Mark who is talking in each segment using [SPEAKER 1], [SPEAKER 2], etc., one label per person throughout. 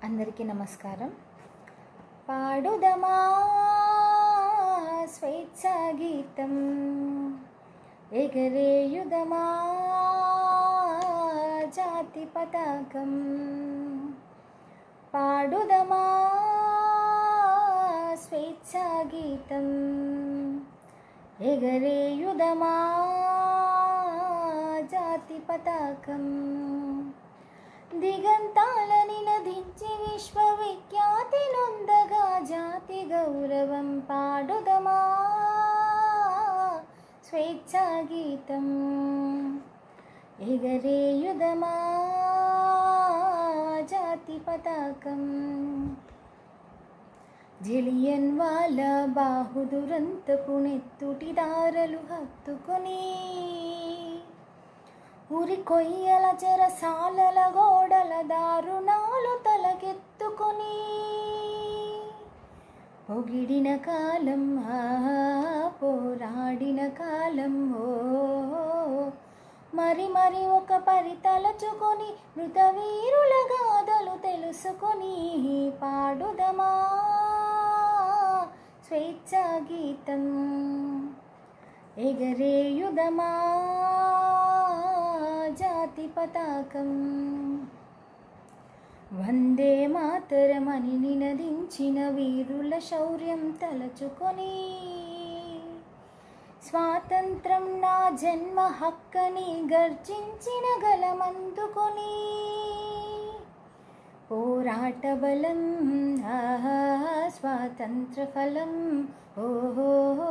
[SPEAKER 1] అందరికీ నమస్కారం. పాడుదమా స్వేచ్ఛా గీతం, ఎగరేయుదమా జాతి పతాకం. పాడుదమా స్వేచ్ఛా గీతం, ఎగరేయుదమా జాతి పతాకం. దిగంతాలని నదించి విశ్వవిఖ్యాతి నొందగా జాతి గౌరవం. పాడుదమా స్వేచ్ఛా గీతం, ఎగరేయుదమా జాతి పతాకం. జలియన్ వాలా బాహు దురంతపు నెత్తుటి దారలు హత్తుకొని, ఉరి కొయ్యల చెరసాలల గోడల దారుణాలు తలకెత్తుకొని, పొగిడిన కాలం పోరాడిన కాలం మరి మరి ఒక పరి తలచుకొని, మృతవీరుల గాథలు తెలుసుకొని. పాడుదమా స్వేచ్ఛా గీతం, ఎగరేయుదమా జాతి పతాకం. వందే మాతరమని నినదించిన వీరుల శౌర్యం తలచుకొని, స్వాతంత్రం నా జన్మ హక్కని గర్జించిన గలమందుకొని, పోరాట బలం స్వాతంత్ర ఫలం ఓహో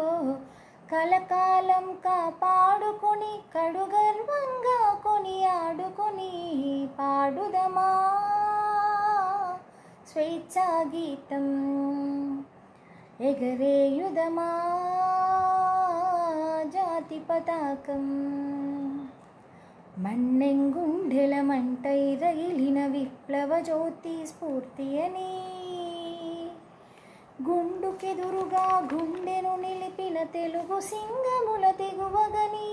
[SPEAKER 1] కలకాలం కాపాడుకొని, కడు గర్వంగా కొని ఆడుకొని. పాడుదమా స్వేచ్ఛా గీతం, ఎగరేయుదమా జాతి పతాకం. మన్నెంగుండెల మంటై రగిలిన విప్లవ జ్యోతి స్ఫూర్తి అని, గుండుకెదురుగా గుండెను నిలిపిన తెలుగు సింగముల తెగువగని,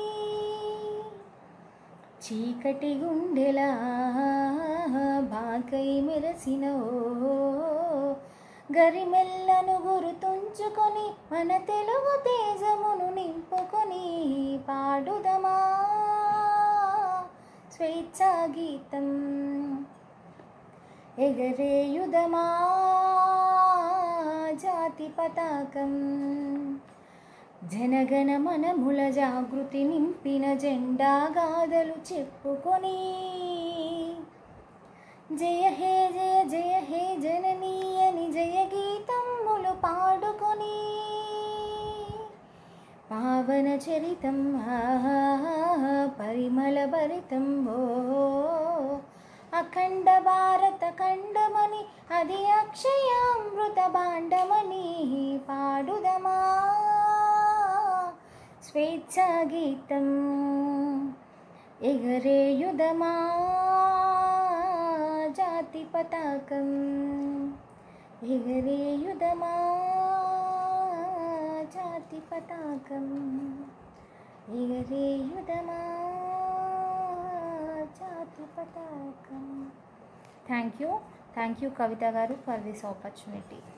[SPEAKER 1] చీకటి గుండెల బాకై మెరసిన గరిమెల్లను గురుతుంచుకొని, మన తెలుగు తేజమును నింపుకొని. పాడుదమా స్వేచ్ఛా గీతం, ఎగరేయుదమా జాతి పతాకం. జనగణ మనముల జాగృతి నింపిన జెండా గాథలు చెప్పుకొని, జయ హే జయ జయ హే జననీ అని జయ గీతములు పాడుకొని. పావన చరితం పరిమళ భరితం అఖండ భారత ఖండమని, అది అక్షయామృత భాండమని. పాడుదమా స్వేచ్ఛా గీతం, ఎగరేయుదమా జాతి పతాకం. ఎగరేయుదమా జాతి పతాకం, ఎగరేయుదమా జాతి పతాకం. థ్యాంక్ యూ కవిత గారు ఫర్ దిస్ ఆపర్చునిటీ.